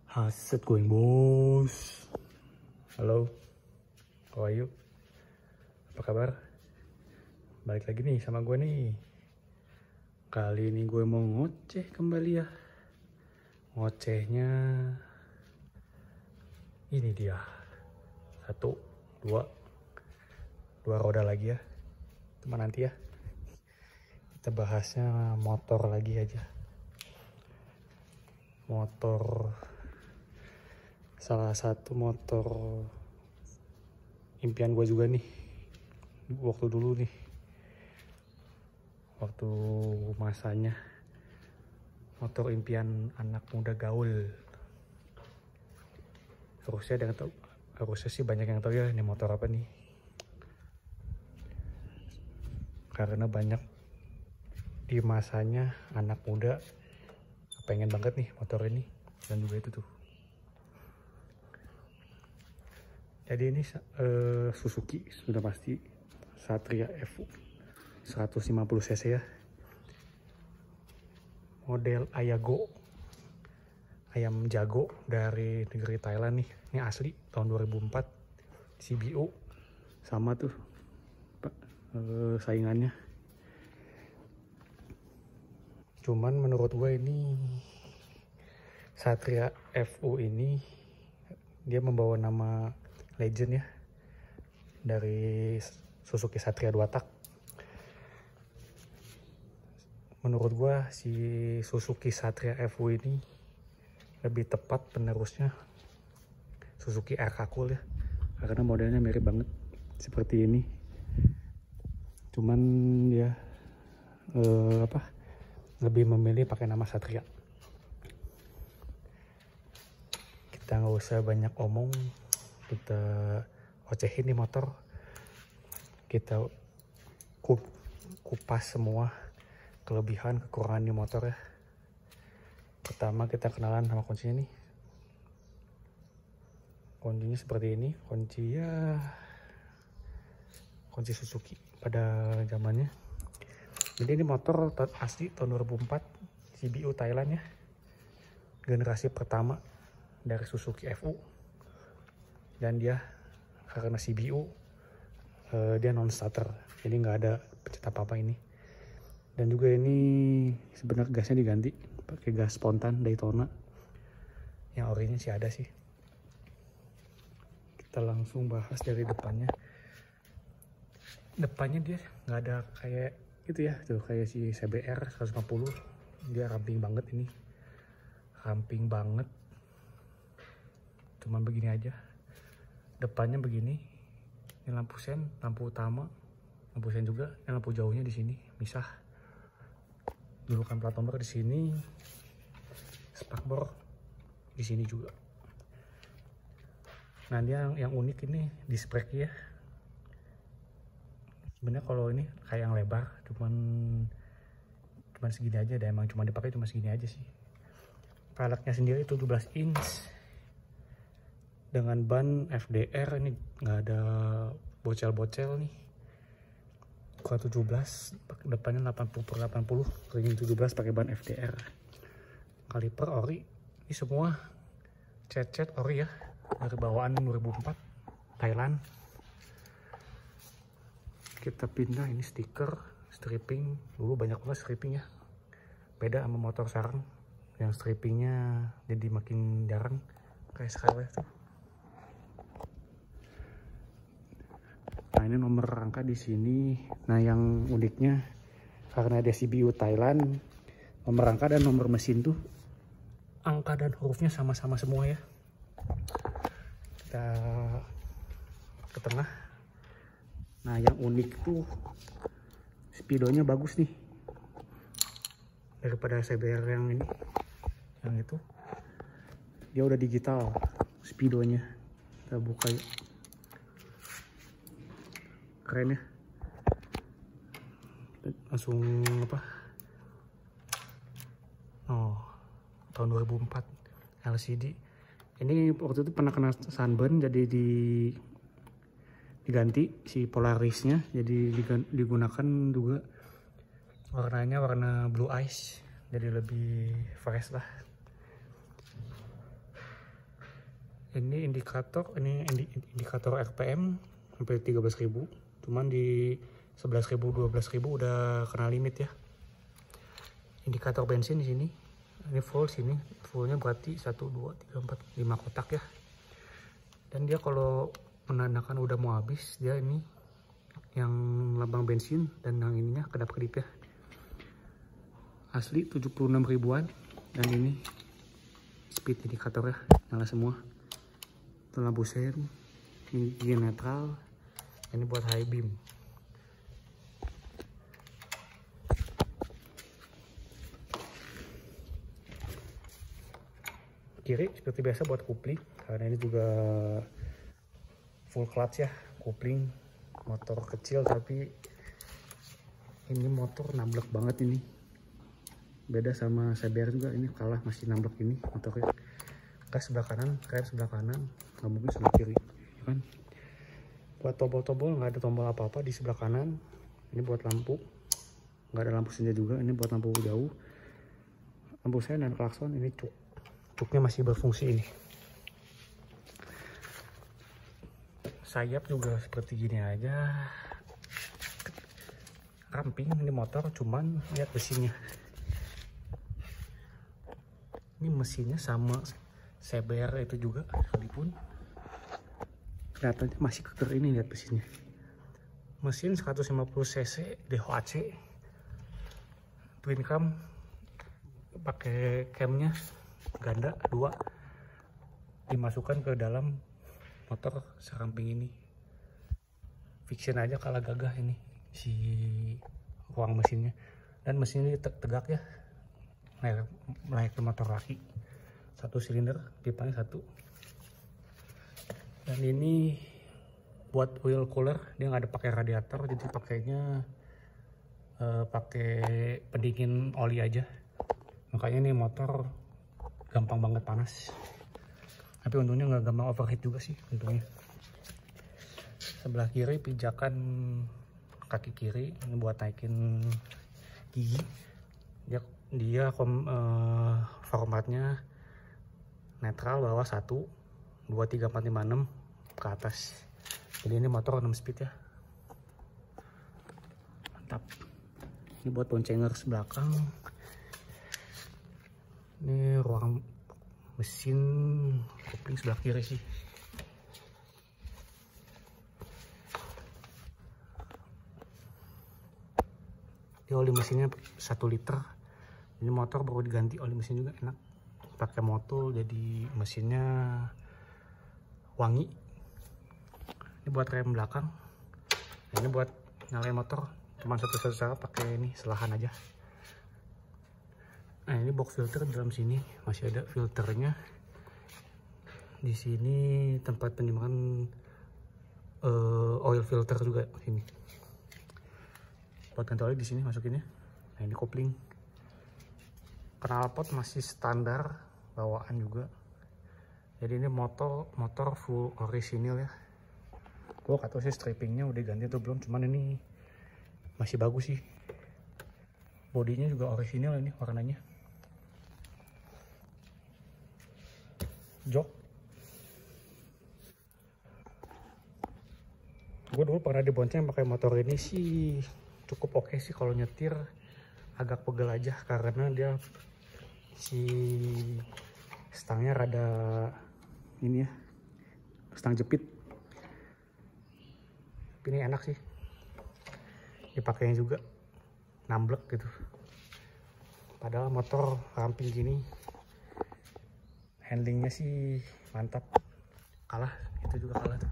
How's it going, bos? Halo, how are you? Apa kabar? Balik lagi nih sama gue nih. Kali ini gue mau ngoceh kembali ya. Ngocehnya ini dia. Dua roda lagi ya. Cuma nanti ya. Kita bahasnya motor lagi aja. Motor, salah satu motor impian gue juga nih. Waktu dulu nih. Waktu masanya motor impian anak muda gaul. Harusnya sih banyak yang tahu ya ini motor apa nih. Karena banyak di masanya anak muda pengen banget nih motor ini, dan juga itu tuh. Jadi ini Suzuki sudah pasti Satria FU 150 cc ya, model Ayago, ayam jago dari negeri Thailand nih. Ini asli tahun 2004, CBU sama tuh saingannya. Cuman menurut gue ini Satria FU ini dia membawa nama legend ya, dari Suzuki Satria 2 tak. Menurut gue si Suzuki Satria FU ini lebih tepat penerusnya Suzuki RK Cool ya, karena modelnya mirip banget seperti ini. Cuman dia lebih memilih pakai nama Satria. Kita nggak usah banyak omong, kita ocehin nih motor. Kita kupas semua kelebihan kekurangan di motor ya. Pertama kita kenalan sama kuncinya nih. Kuncinya seperti ini, kunci Suzuki pada zamannya. Jadi ini motor asli tahun 2004, CBU Thailand ya. Generasi pertama dari Suzuki FU. Dan dia karena CBU dia non starter, jadi nggak ada pencet apa-apa ini. Dan juga ini sebenarnya gasnya diganti pakai gas spontan Daytona. Yang orinya sih ada sih. Kita langsung bahas dari depannya. Depannya dia nggak ada kayak gitu ya, tuh kayak si CBR 150. Dia ramping banget ini. Ramping banget. Cuman begini aja. Depannya begini. Ini lampu sen, lampu utama, lampu sen juga. Ini lampu jauhnya di sini, misah. Dudukan plat nomor di sini. Spakbor di sini juga. Nah, dia yang unik ini disc brake ya. Sebenarnya kalau ini kayak yang lebar, cuman segini aja, dan emang cuma dipakai cuma segini aja sih. Velgnya sendiri 17 inch dengan ban FDR, ini nggak ada bocel-bocel nih. Ukuran 17, depannya 80/80, ring 17 pakai ban FDR. Kaliper ori, ini semua cet ori ya, dari bawaan 2004 Thailand. Kita pindah ini stiker, stripping. Dulu banyak banget stripping ya. Beda sama motor sekarang yang strippingnya jadi makin jarang kayak sekarang tuh. Nah, ini nomor rangka di sini. Nah, yang uniknya karena ada CBU Thailand, nomor rangka dan nomor mesin tuh angka dan hurufnya sama-sama semua ya. Kita ke tengah. Nah, yang unik tuh speedonya bagus nih daripada CBR yang ini, yang itu dia udah digital speedonya. Kita buka yuk. Keren ya. Langsung tahun 2004 LCD. Ini waktu itu pernah kena sunburn, jadi diganti si Polarisnya, jadi digunakan juga warnanya warna blue ice, jadi lebih fresh lah. Ini indikator RPM sampai 13.000, cuman di 11.000 12.000 udah kena limit ya. Indikator bensin di sini, ini full, sini fullnya berarti 1 2 3 4 5 kotak ya. Dan dia kalau menandakan udah mau habis, dia ini yang lambang bensin dan yang ininya kedap-kedip ya. Asli 76 ribuan. Dan ini speed indikator ya, nyala semua. Itu lampu sen, ini netral, ini buat high beam. Kiri seperti biasa buat kopling, karena ini juga full clutch ya, kopling. Motor kecil tapi ini motor namblek banget ini. Beda sama CBR juga, ini kalah, masih namblek ini motornya. Gas sebelah kanan, rem sebelah kanan, mobil sebelah kiri ya kan. Buat tombol-tombol nggak ada tombol apa-apa di sebelah kanan. Ini buat lampu, nggak ada lampu senja juga. Ini buat lampu jauh, lampu sen dan klakson. Ini cuknya masih berfungsi ini. Sayap juga seperti gini aja, ramping ini motor, cuman lihat mesinnya. Ini mesinnya sama CBR itu juga, sekalipun kelihatannya masih keker ini. Lihat mesinnya, mesin 150 cc DHC twin cam, pakai camnya ganda 2, dimasukkan ke dalam motor seramping ini. Fiction aja kalah gagah ini si ruang mesinnya. Dan mesinnya tegak ya, naik ke motor laki. 1 silinder, pipanya 1. Dan ini buat oil cooler, dia nggak ada pakai radiator, jadi pakainya pakai pendingin oli aja. Makanya ini motor gampang banget panas. Tapi untungnya nggak gampang overheat juga sih untungnya. Sebelah kiri pijakan kaki kiri, ini buat naikin gigi. Dia formatnya netral, bawah 1 2 3 4 5 6 ke atas. Jadi ini motor 6 speed ya, mantap. Ini buat boncengers belakang. Ini ruang mesin, kopling sebelah kiri sih. Ini oli mesinnya 1 liter. Ini motor baru diganti oli mesin juga, enak. Pakai motul jadi mesinnya wangi. Ini buat rem belakang. Nah, ini buat nyalain motor, cuma satu cara pakai ini selahan aja. Nah, ini box filter dalam sini masih ada filternya. Di sini tempat penyimpanan oil filter juga sini. Buat ganti oli di sini masukinnya. Nah, ini kopling. Knalpot masih standar bawaan juga. Jadi ini motor full orisinil ya. Gua nggak tahu sih strippingnya udah ganti atau belum, cuman ini masih bagus sih. Bodinya juga orisinil ini warnanya. Jok, gue dulu pernah dibonceng pakai motor ini sih, cukup oke sih. Kalau nyetir agak pegel aja karena dia si stangnya rada ini ya, stang jepit. Tapi ini enak sih dipakainya juga, namblek gitu. Padahal motor ramping gini, handlingnya sih mantap. Kalah, itu juga kalah tuh.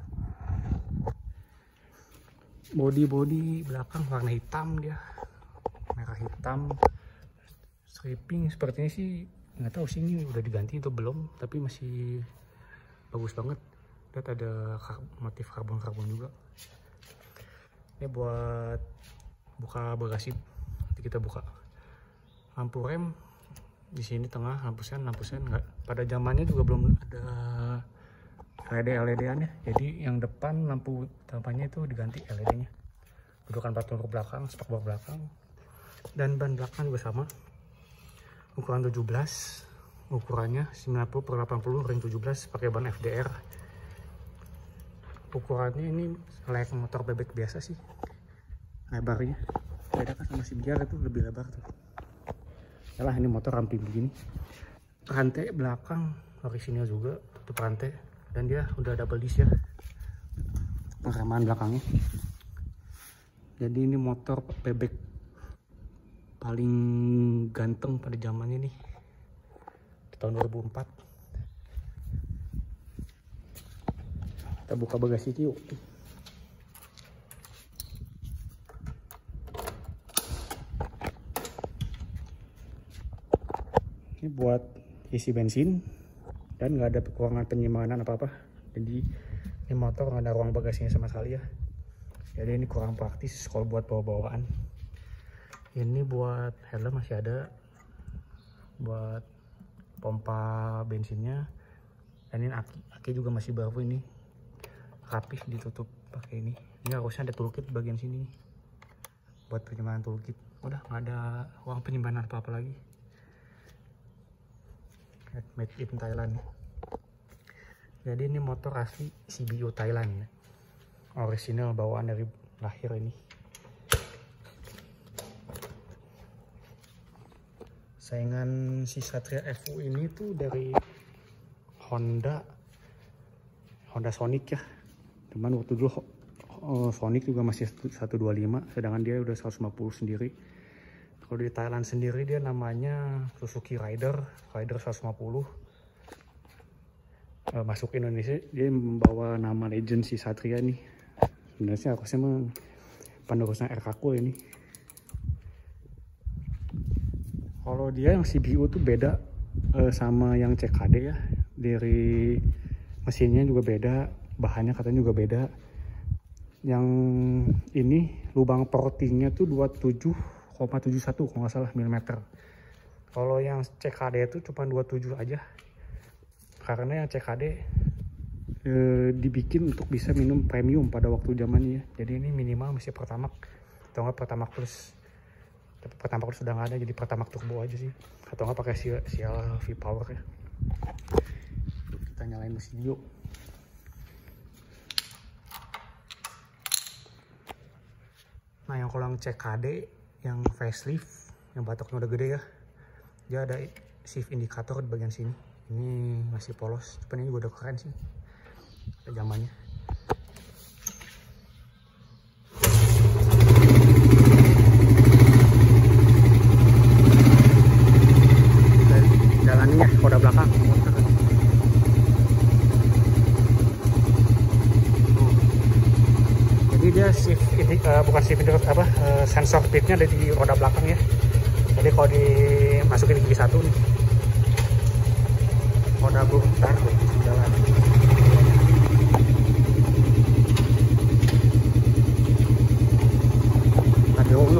Bodi belakang warna hitam, dia merah hitam. Stripping sepertinya sih nggak tahu sih ini udah diganti atau belum, tapi masih bagus banget. Lihat ada motif karbon juga. Ini buat buka bagasi, nanti kita buka. Lampu rem di sini tengah, lampu sen nggak, pada zamannya juga belum ada LED-an ya. Jadi yang depan lampu utamanya itu diganti LED-nya. Dudukan plat nomor belakang, spakbor belakang, dan ban belakang juga sama. Ukuran 17, ukurannya 90/80 ring 17 pakai ban FDR. Ukurannya ini layak motor bebek biasa sih, lebarnya beda kan sama CBR, itu lebih lebar tuh. Yalah, ini motor ramping begini, rantai belakang orisinil juga, tutup rantai, dan dia udah double disc ya pengereman belakangnya. Jadi ini motor bebek paling ganteng pada zamannya nih di tahun 2004. Kita buka bagasi yuk. Ini buat isi bensin dan nggak ada kekurangan penyimpanan apa-apa. Jadi ini motor nggak ada ruang bagasinya sama sekali ya. Jadi ini kurang praktis kalau buat bawa-bawaan. Ini buat helm masih ada, buat pompa bensinnya, dan ini aki juga masih baru, ini rapih ditutup pakai ini. Ini harusnya ada toolkit bagian sini buat penyimpanan toolkit. Udah nggak ada ruang penyimpanan apa-apa lagi. Made in Thailand. Jadi ini motor asli CBU Thailand ya, original bawaan dari lahir ini. Saingan si Satria FU ini tuh dari Honda Sonic ya. Cuman waktu dulu Sonic juga masih 125, sedangkan dia udah 150 sendiri. Kalau di Thailand sendiri dia namanya Suzuki Rider 150. Masuk ke Indonesia dia membawa nama legend si Satria nih. Sebenarnya harusnya memang penerusnya RK ini. Kalau dia yang CBU tuh beda sama yang CKD ya. Dari mesinnya juga beda, bahannya katanya juga beda. Yang ini lubang portingnya tuh 27,71 kalau nggak salah milimeter. Kalau yang CKD itu cuma 27 aja. Karena yang CKD dibikin untuk bisa minum premium pada waktu zamannya. Jadi ini minimal masih Pertamax atau nggak Pertamax Plus. Tapi Pertamax Plus sudah nggak ada, jadi Pertamax Turbo aja sih. Atau nggak pakai Sial V-Power ya. Kita nyalain mesin yuk. Nah yang kalau yang CKD, yang facelift, yang batoknya udah gede ya, dia ada shift indikator di bagian sini. Ini masih polos, tapi ini juga udah keren sih zamannya. Jalanin ya roda belakang. Jadi dia shift ini bukan shift indikator apa, sensor speednya ada di roda belakang ya. Jadi kalau dimasukin gigi satu nih, roda bentar jalan. Dulu.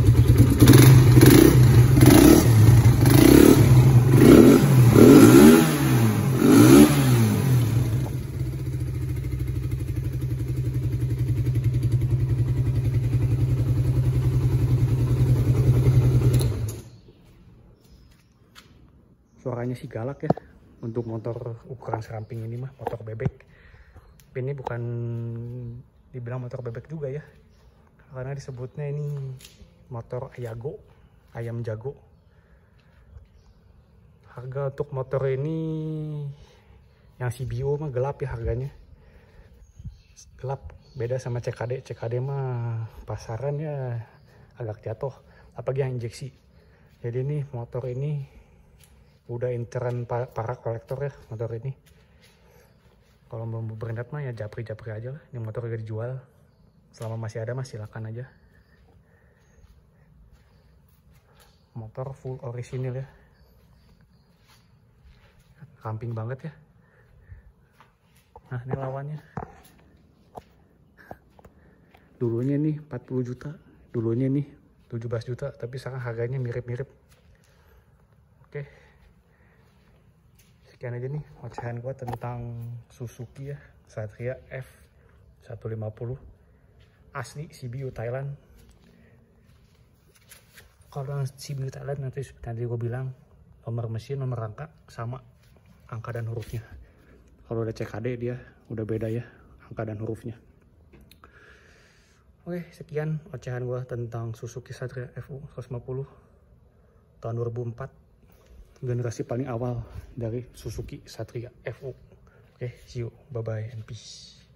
Suaranya sih galak ya untuk motor ukuran seramping ini mah, motor bebek. Tapi ini bukan dibilang motor bebek juga ya, karena disebutnya ini motor Ayago, ayam jago. Harga untuk motor ini yang CBU mah gelap ya harganya, gelap, beda sama CKD. CKD mah pasaran ya agak jatuh, apalagi yang injeksi. Jadi ini motor ini udah inceran para kolektor ya motor ini. Kalau mau berminat mah ya japri-japri aja lah, ini motor udah dijual. Selama masih ada mas silakan aja. Motor full orisinil ya, ramping banget ya. Nah ini lawannya, dulunya nih 40 juta, dulunya nih 17 juta, tapi sekarang harganya mirip-mirip. Oke, sekian aja nih ocehan gua tentang Suzuki ya, Satria F150 asli CBU Thailand. Kalau CBU Thailand nanti gue bilang Nomor mesin, nomor rangka sama angka dan hurufnya. Kalau udah CKD dia udah beda ya angka dan hurufnya. Oke, sekian ocehan gue tentang Suzuki Satria FU 150 tahun 2004, generasi paling awal dari Suzuki Satria FU. Oke, see you, bye bye and peace.